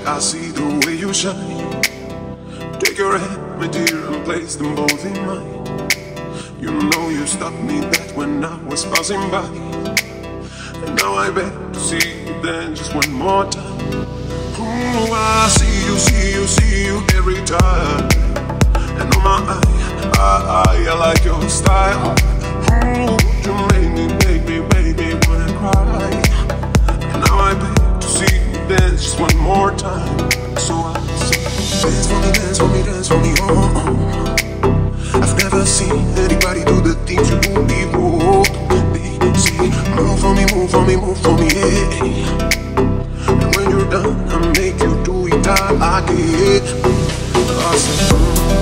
I see the way you shine. Take your hand, my dear, and place them both in mine. You know you stopped me that when I was passing by. And now I beg to see you then just one more time. Ooh, I see you every time. And on my eye, I like your style. Ooh, you make me wanna cry. And now I beg to see you dance just one more time. So I say, dance for me, oh. I've never seen anybody do the things you do before. They say, move for me, yeah. And when you're done, I make you do it, I like it. I say,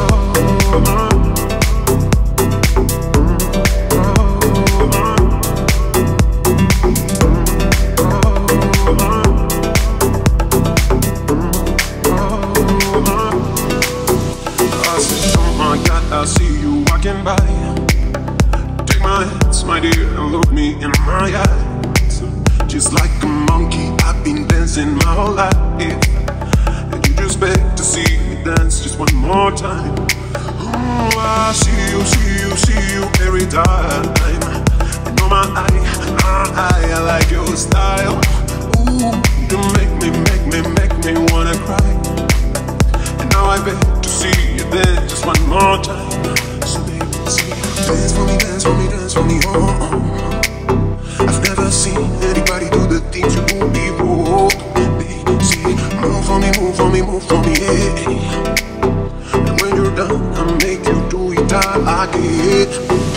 I see you walking by. Take my hands, my dear, and look me in my eyes. Just like a monkey, I've been dancing my whole life. And you just beg to see me dance just one more time. Ooh, I see you every time. And on my eye, I like your style. Ooh, you make me wanna cry. And now I beg to see you dance just one more time. So baby, say, dance for me, oh. I've never seen anybody do the things you do before. They say, move for me, yeah. And when you're done, I make you do it, I like it.